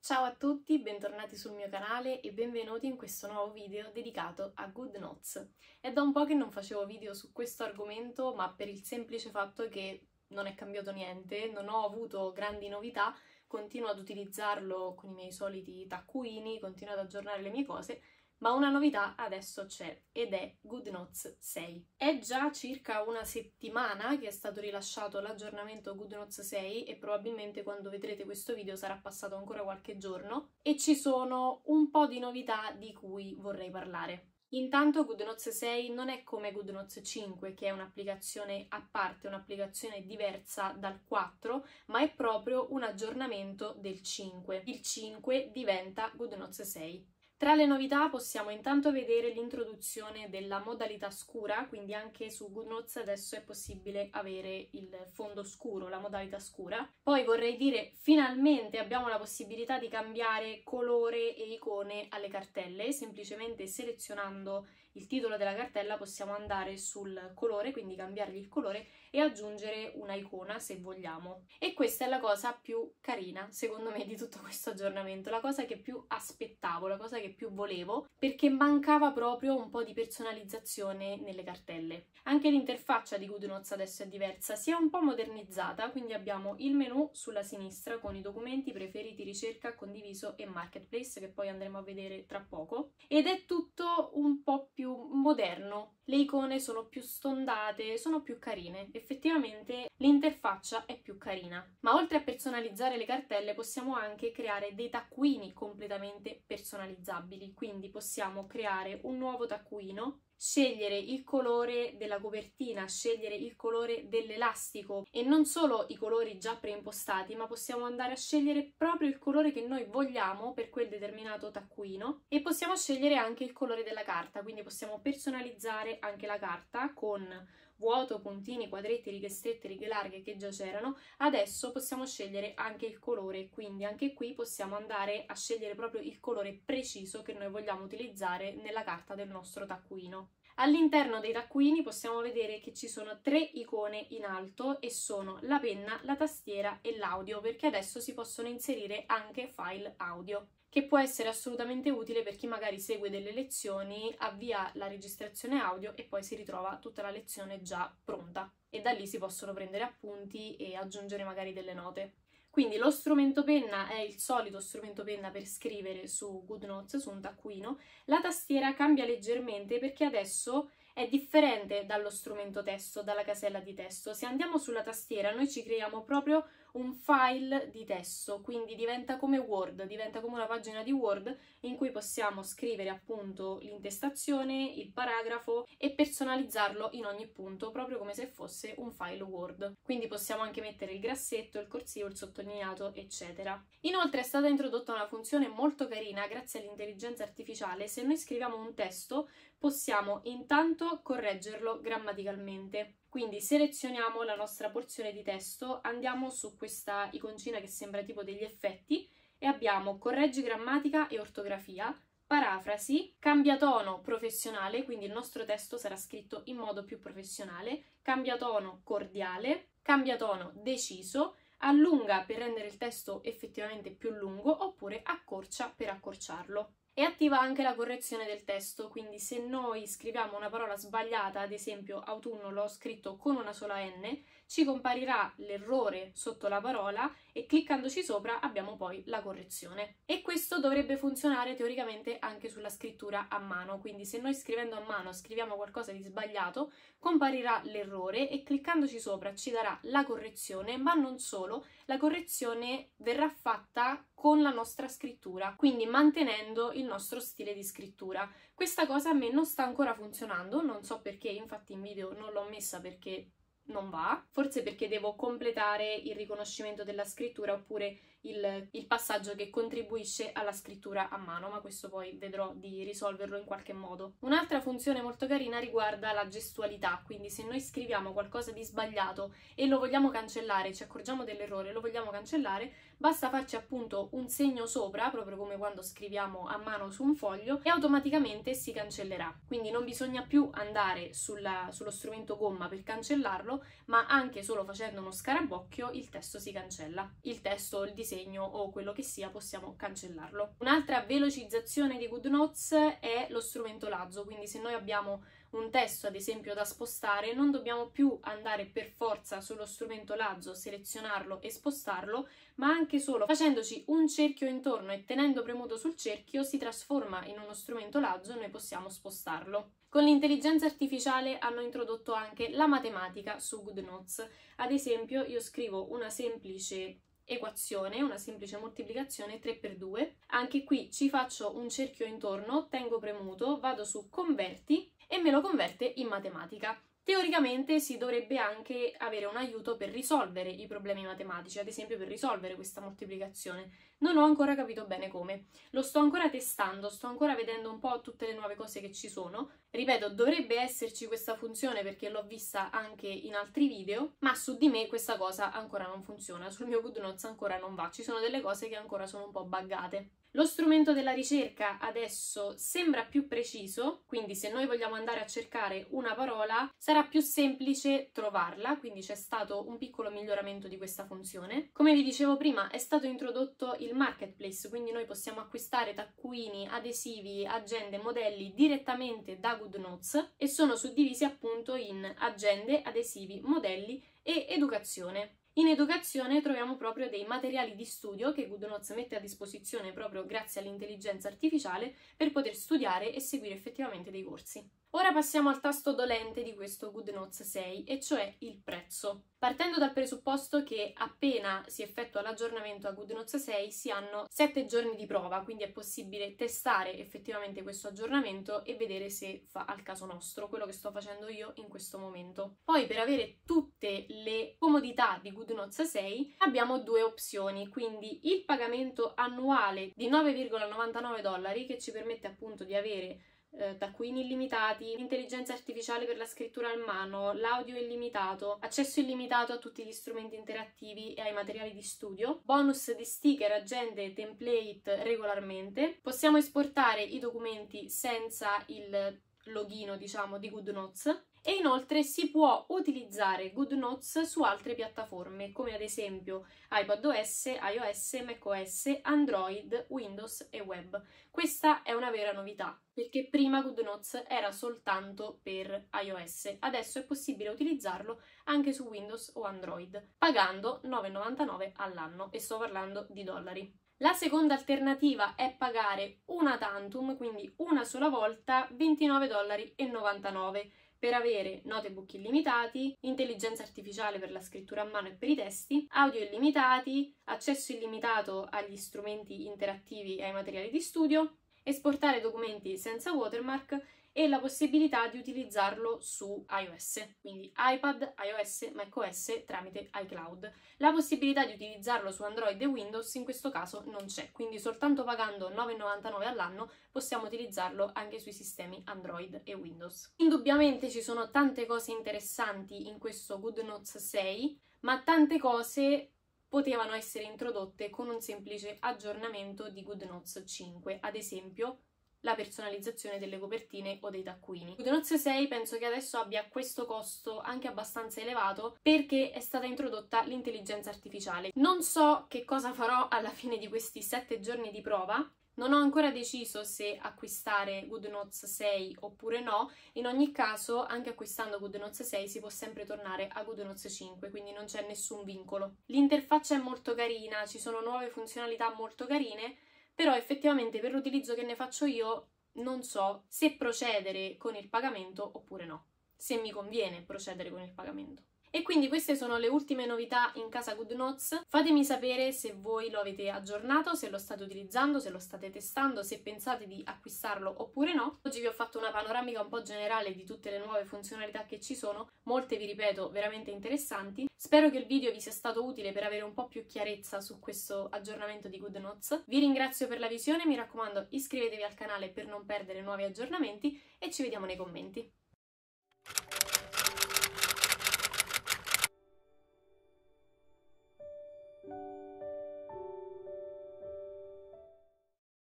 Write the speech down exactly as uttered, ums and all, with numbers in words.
Ciao a tutti, bentornati sul mio canale e benvenuti in questo nuovo video dedicato a GoodNotes. È da un po' che non facevo video su questo argomento, ma per il semplice fatto che non è cambiato niente, non ho avuto grandi novità, continuo ad utilizzarlo con i miei soliti taccuini, continuo ad aggiornare le mie cose, ma una novità adesso c'è ed è GoodNotes sei. È già circa una settimana che è stato rilasciato l'aggiornamento GoodNotes sei e probabilmente quando vedrete questo video sarà passato ancora qualche giorno e ci sono un po' di novità di cui vorrei parlare. Intanto GoodNotes sei non è come GoodNotes cinque, che è un'applicazione a parte, un'applicazione diversa dal quattro, ma è proprio un aggiornamento del cinque. Il cinque diventa GoodNotes sei. Tra le novità possiamo intanto vedere l'introduzione della modalità scura, quindi anche su GoodNotes adesso è possibile avere il fondo scuro, la modalità scura. Poi vorrei dire finalmente abbiamo la possibilità di cambiare colore e icone alle cartelle, semplicemente selezionando il titolo della cartella possiamo andare sul colore, quindi cambiargli il colore e aggiungere una icona se vogliamo. E questa è la cosa più carina, secondo me, di tutto questo aggiornamento, la cosa che più aspettavo, la cosa che più volevo, perché mancava proprio un po' di personalizzazione nelle cartelle. Anche l'interfaccia di GoodNotes adesso è diversa, si è un po' modernizzata, quindi abbiamo il menu sulla sinistra con i documenti, preferiti, ricerca, condiviso e marketplace, che poi andremo a vedere tra poco, ed è tutto un po' più più moderno, le icone sono più stondate, sono più carine, effettivamente l'interfaccia è più carina. Ma oltre a personalizzare le cartelle possiamo anche creare dei taccuini completamente personalizzabili, quindi possiamo creare un nuovo taccuino, scegliere il colore della copertina, scegliere il colore dell'elastico e non solo i colori già preimpostati, ma possiamo andare a scegliere proprio il colore che noi vogliamo per quel determinato taccuino e possiamo scegliere anche il colore della carta, quindi possiamo personalizzare anche la carta con vuoto, puntini, quadretti, righe strette, righe larghe che già c'erano. Adesso possiamo scegliere anche il colore, quindi anche qui possiamo andare a scegliere proprio il colore preciso che noi vogliamo utilizzare nella carta del nostro taccuino. All'interno dei taccuini possiamo vedere che ci sono tre icone in alto e sono la penna, la tastiera e l'audio, perché adesso si possono inserire anche file audio, che può essere assolutamente utile per chi magari segue delle lezioni, avvia la registrazione audio e poi si ritrova tutta la lezione già pronta e da lì si possono prendere appunti e aggiungere magari delle note. Quindi lo strumento penna è il solito strumento penna per scrivere su GoodNotes, su un taccuino. La tastiera cambia leggermente perché adesso è differente dallo strumento testo, dalla casella di testo. Se andiamo sulla tastiera noi ci creiamo proprio un file di testo, quindi diventa come Word, diventa come una pagina di Word in cui possiamo scrivere appunto l'intestazione, il paragrafo e personalizzarlo in ogni punto, proprio come se fosse un file Word. Quindi possiamo anche mettere il grassetto, il corsivo, il sottolineato, eccetera. Inoltre è stata introdotta una funzione molto carina grazie all'intelligenza artificiale. Se noi scriviamo un testo possiamo intanto correggerlo grammaticalmente. Quindi selezioniamo la nostra porzione di testo, andiamo su questa iconcina che sembra tipo degli effetti e abbiamo correggi grammatica e ortografia, parafrasi, cambia tono professionale, quindi il nostro testo sarà scritto in modo più professionale, cambia tono cordiale, cambia tono deciso, allunga per rendere il testo effettivamente più lungo oppure accorcia per accorciarlo. E attiva anche la correzione del testo, quindi se noi scriviamo una parola sbagliata, ad esempio autunno l'ho scritto con una sola N, ci comparirà l'errore sotto la parola e cliccandoci sopra abbiamo poi la correzione. E questo dovrebbe funzionare teoricamente anche sulla scrittura a mano, quindi se noi scrivendo a mano scriviamo qualcosa di sbagliato, comparirà l'errore e cliccandoci sopra ci darà la correzione, ma non solo, la correzione verrà fatta con la nostra scrittura, quindi mantenendo il nostro stile di scrittura. Questa cosa a me non sta ancora funzionando, non so perché, infatti in video non l'ho messa perché non va, forse perché devo completare il riconoscimento della scrittura oppure il, il passaggio che contribuisce alla scrittura a mano, ma questo poi vedrò di risolverlo in qualche modo. Un'altra funzione molto carina riguarda la gestualità, quindi se noi scriviamo qualcosa di sbagliato e lo vogliamo cancellare, ci accorgiamo dell'errore e lo vogliamo cancellare, basta farci appunto un segno sopra, proprio come quando scriviamo a mano su un foglio, e automaticamente si cancellerà. Quindi non bisogna più andare sulla, sullo strumento gomma per cancellarlo, schermo, ma anche solo facendo uno scarabocchio il testo si cancella. Il testo, il disegno o quello che sia possiamo cancellarlo. Un'altra velocizzazione di GoodNotes è lo strumento lazzo, quindi se noi abbiamo un testo ad esempio da spostare non dobbiamo più andare per forza sullo strumento lazzo, selezionarlo e spostarlo, ma anche solo facendoci un cerchio intorno e tenendo premuto sul cerchio si trasforma in uno strumento lazzo e noi possiamo spostarlo. Con l'intelligenza artificiale hanno introdotto anche la matematica su GoodNotes. Ad esempio io scrivo una semplice equazione, una semplice moltiplicazione tre per due, anche qui ci faccio un cerchio intorno, tengo premuto, vado su converti e me lo converte in matematica. Teoricamente si dovrebbe anche avere un aiuto per risolvere i problemi matematici, ad esempio per risolvere questa moltiplicazione. Non ho ancora capito bene come. Lo sto ancora testando, sto ancora vedendo un po' tutte le nuove cose che ci sono. Ripeto, dovrebbe esserci questa funzione perché l'ho vista anche in altri video, ma su di me questa cosa ancora non funziona, sul mio GoodNotes ancora non va, ci sono delle cose che ancora sono un po' buggate. Lo strumento della ricerca adesso sembra più preciso, quindi se noi vogliamo andare a cercare una parola sarà più semplice trovarla, quindi c'è stato un piccolo miglioramento di questa funzione. Come vi dicevo prima, è stato introdotto il marketplace, quindi noi possiamo acquistare taccuini, adesivi, agende, modelli direttamente da GoodNotes e sono suddivisi appunto in agende, adesivi, modelli e educazione. In educazione troviamo proprio dei materiali di studio che GoodNotes mette a disposizione proprio grazie all'intelligenza artificiale per poter studiare e seguire effettivamente dei corsi. Ora passiamo al tasto dolente di questo GoodNotes sei, e cioè il prezzo. Partendo dal presupposto che appena si effettua l'aggiornamento a GoodNotes sei si hanno sette giorni di prova, quindi è possibile testare effettivamente questo aggiornamento e vedere se fa al caso nostro, quello che sto facendo io in questo momento. Poi per avere tutte le comodità di GoodNotes sei abbiamo due opzioni, quindi il pagamento annuale di nove virgola novantanove dollari che ci permette appunto di avere Eh, taccuini illimitati, intelligenza artificiale per la scrittura a mano, l'audio illimitato, accesso illimitato a tutti gli strumenti interattivi e ai materiali di studio, bonus di sticker, agende e template regolarmente. Possiamo esportare i documenti senza il login, diciamo, di GoodNotes. E inoltre si può utilizzare GoodNotes su altre piattaforme come ad esempio iPadOS, iOS, macOS, Android, Windows e web. Questa è una vera novità perché prima GoodNotes era soltanto per iOS, adesso è possibile utilizzarlo anche su Windows o Android pagando nove virgola novantanove all'anno e sto parlando di dollari. La seconda alternativa è pagare una tantum, quindi una sola volta, ventinove virgola novantanove dollari per avere notebook illimitati, intelligenza artificiale per la scrittura a mano e per i testi, audio illimitati, accesso illimitato agli strumenti interattivi e ai materiali di studio, esportare documenti senza watermark e la possibilità di utilizzarlo su iOS, quindi iPad, iOS, macOS tramite iCloud. La possibilità di utilizzarlo su Android e Windows in questo caso non c'è, quindi soltanto pagando nove virgola novantanove all'anno possiamo utilizzarlo anche sui sistemi Android e Windows. Indubbiamente ci sono tante cose interessanti in questo GoodNotes sei, ma tante cose potevano essere introdotte con un semplice aggiornamento di GoodNotes cinque, ad esempio la personalizzazione delle copertine o dei taccuini. GoodNotes sei penso che adesso abbia questo costo anche abbastanza elevato perché è stata introdotta l'intelligenza artificiale. Non so che cosa farò alla fine di questi sette giorni di prova, non ho ancora deciso se acquistare GoodNotes sei oppure no, in ogni caso anche acquistando GoodNotes sei si può sempre tornare a GoodNotes cinque, quindi non c'è nessun vincolo. L'interfaccia è molto carina, ci sono nuove funzionalità molto carine, però effettivamente per l'utilizzo che ne faccio io non so se procedere con il pagamento oppure no, se mi conviene procedere con il pagamento. E quindi queste sono le ultime novità in casa GoodNotes. Fatemi sapere se voi lo avete aggiornato, se lo state utilizzando, se lo state testando, se pensate di acquistarlo oppure no. Oggi vi ho fatto una panoramica un po' generale di tutte le nuove funzionalità che ci sono, molte vi ripeto veramente interessanti. Spero che il video vi sia stato utile per avere un po' più chiarezza su questo aggiornamento di GoodNotes. Vi ringrazio per la visione, mi raccomando iscrivetevi al canale per non perdere nuovi aggiornamenti e ci vediamo nei commenti.